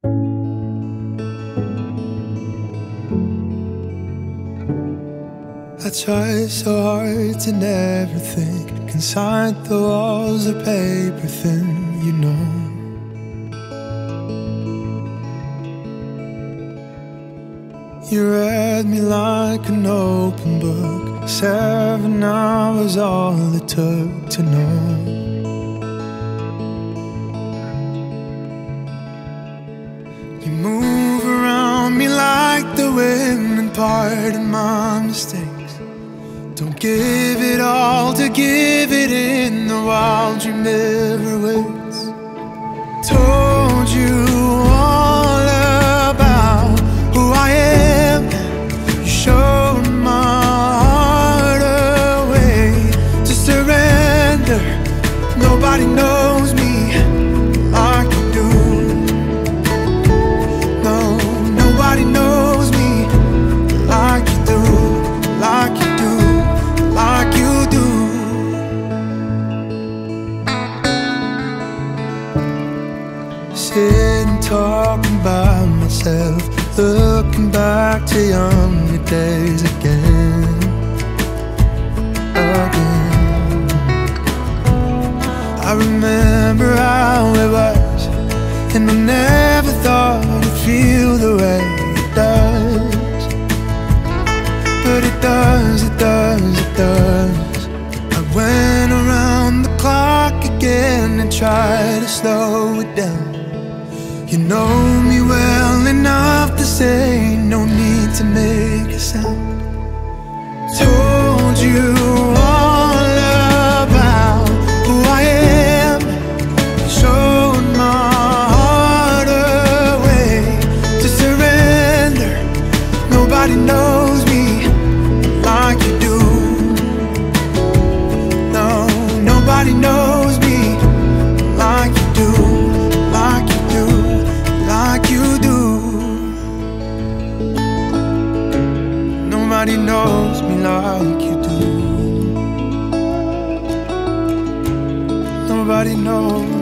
I try so hard to never think inside the walls are paper thin, you know. You read me like an open book, 7 hours all it took to know. You move around me like the wind and pardon my mistakes. Don't give it all to give it in, the wild dream never waits. Told you all about who I am. You showed my heart a way to surrender. Nobody knows me like you do. No, nobody knows me like you do, like you do, like you do. Sitting talking by myself, looking back to younger days again, again. I remember how it was, and I never thought it'd feel the way it does. But it does, it does, it does. I went around the clock again and tried to slow it down. You know me well enough to say no need to make a sound. Told you all about who I am. Showed my heart a way to surrender. Nobody knows me like you do. No, nobody knows me like you do, like you do, like you do. Nobody knows me like you do. Nobody knows.